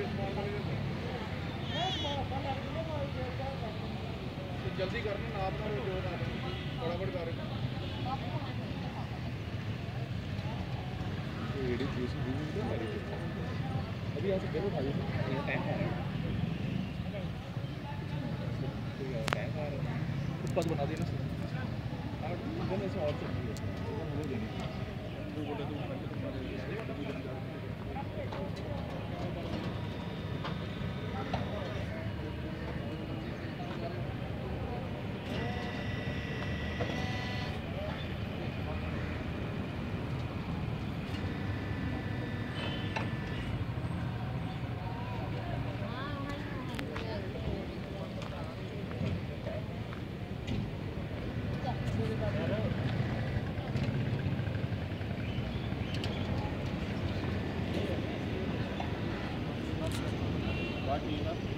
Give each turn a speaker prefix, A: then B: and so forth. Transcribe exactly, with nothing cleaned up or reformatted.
A: जल्दी करना ना अपना जो फटाफट कर अभी यहाँ से देखो भाई टैंक आ रहा है टैंक आ रहा है फुटपाथ बना देना इधर ऐसे और चल रही है वो देनी वो बोले तो बाकी